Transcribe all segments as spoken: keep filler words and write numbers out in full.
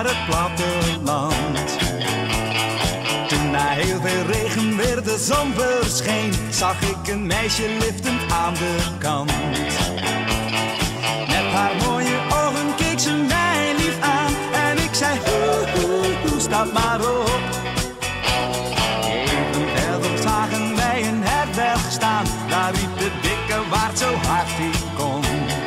naar het platteland. Toen na heel veel regen weer de zon verscheen, zag ik een meisje liftend aan de kant. Met haar mooie ogen keek ze mij lief aan en ik zei hoe, hoe, hoe, stap maar op. Even verder zagen wij een herberg staan, daar riep de dikke waard zo hard hij kon.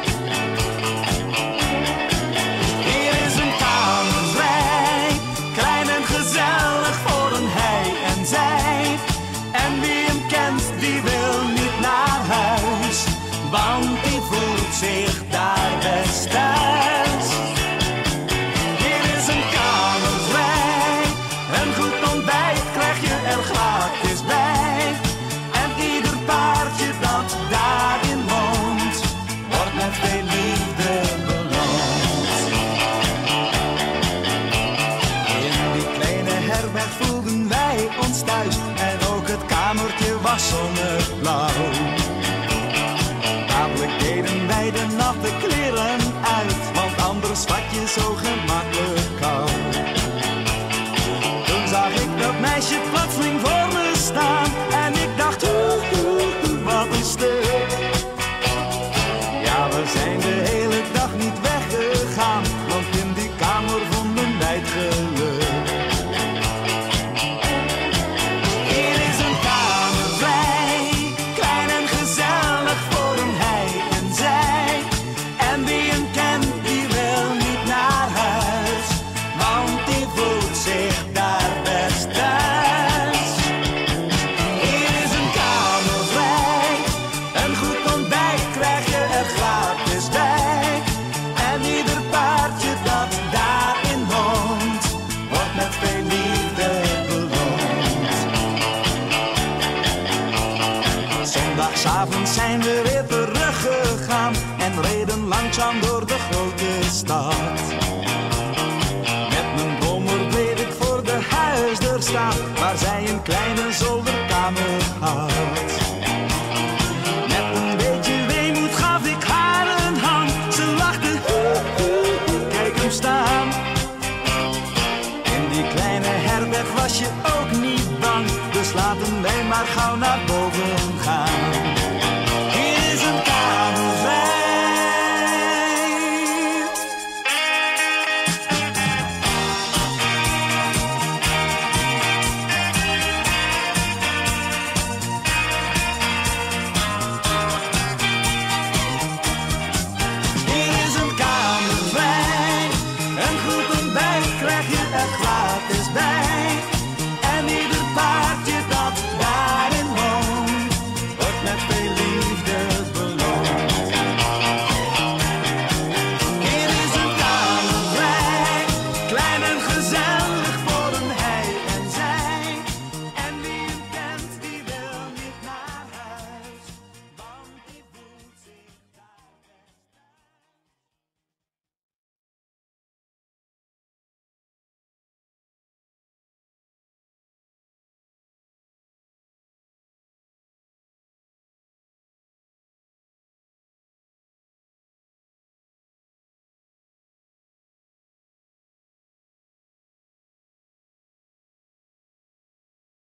Hier is een kamer vrij, klein en gezellig voor een hij en zij. En wie hem kent, die wil niet naar huis, want die voelt zich daar best thuis. Hier is een kamer vrij, een goed ontbijt krijg je er gratis bij. En ieder paardje dat daarin woont, wordt met veel liefde beloond. In die kleine herberg voelden wij ons thuis en ook het kamertje was zonneblauw. Dadelijk deden wij de natte kleren uit, want anders vat je zo gemakkelijk kou. Toen zag ik dat meisje plotseling voor me staan en ik dacht, oeh, oeh, wat een stuk. Ja, we zijn de hele dag niet weggegaan, want in die kamer vonden wij het geluk. Hier is een kamer vrij, klein en gezellig voor een hij en zij. En wie hem kent, die wil niet naar huis, want die voelt zich daar best thuis. Hier is een kamer vrij, een goed ontbijt krijg je er gratis bij. En ieder paardje dat daarin woont, wordt met veel liefde beloond. Zondagsavond zijn we weer teruggegaan en reden langzaam door de grote stad. Met mijn brommer bleef ik voor de huisdeur staan, waar zij een kleine zolderkamer had. Met een beetje weemoed gaf ik haar een hand, ze lachte, hoe, hoe, hoe, kijk hem staan. In die kleine herberg was je ook niet bang, dus laten wij maar gauw naar boven